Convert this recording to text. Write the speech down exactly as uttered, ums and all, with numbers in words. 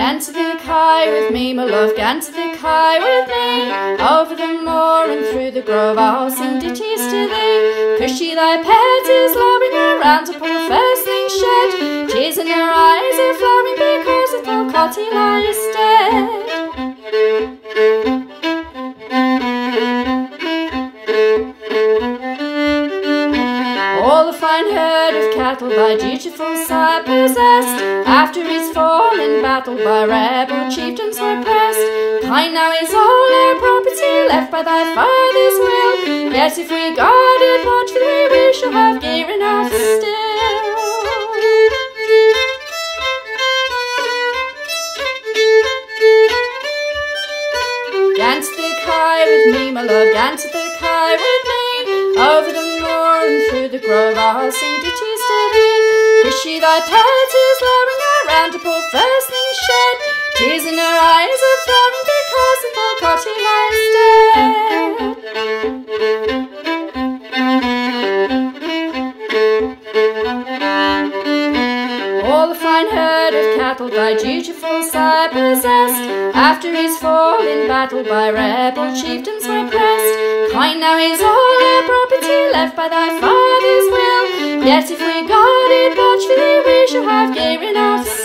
Gan Tae The Kye with me, my love, Gan Tae The Kye with me. Over the moor and through the grove I'll sing ditties to thee. Cushy thy pet is lowing around to pull the first thing shed. Tears in her eyes are flowing because little Cotty lies dead. All the fine herd of cattle by dutiful sire possessed, after his fall in battle by rebel chieftains were pressed. Kind now is all our property left by thy father's will. Yet if we guard it watchfully, we shall have gear enough still. Gan Tae The Kye with me, my love, Gan Tae The Kye with me. Over the moor and through the grove I'll sing ditties to thee. Cushy thy pet is lowing around to pull first thing shed. Tears in her eyes are flowing because little Cotty lies dead. All the fine herd of cattle thy dutiful sire possessed, after his fall in battle by rebel chieftains were pressed. Kind now is all our property left by thy father's will. Yet if we guard it watchfully, we shall have gear enough